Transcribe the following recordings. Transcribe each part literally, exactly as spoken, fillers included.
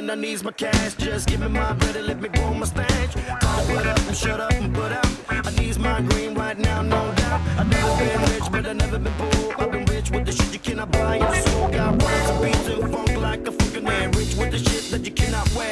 and I needs my cash. Just give me my bread and let me grow my stash. Talk it up and shut up and put out. I needs my green right now, no doubt. I've never been rich, but I've never been poor. I've been rich with the shit you cannot buy in the store. Got rhymes and beats and funk like a fucking man. Rich with the shit that you cannot wear.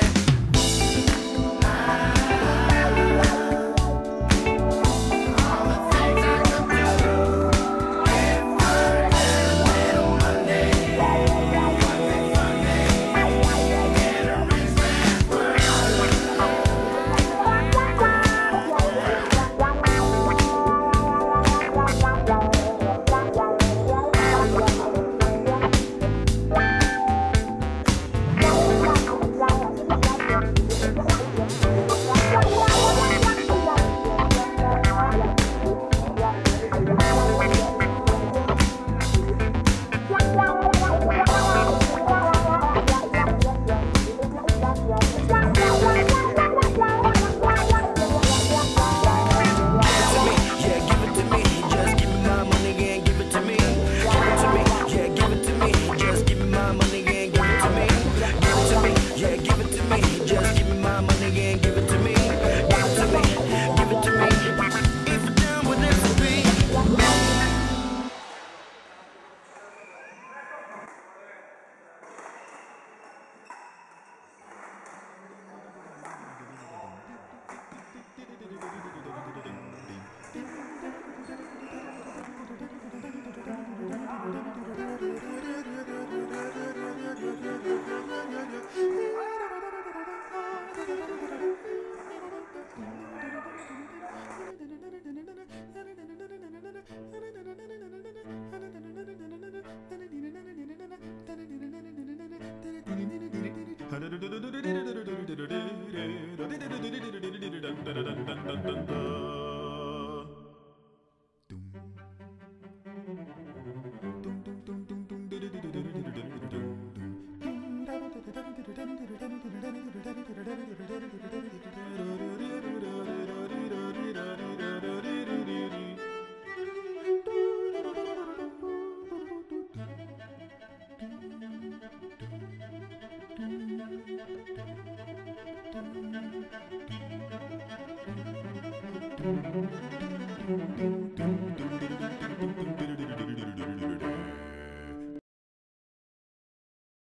Thank you.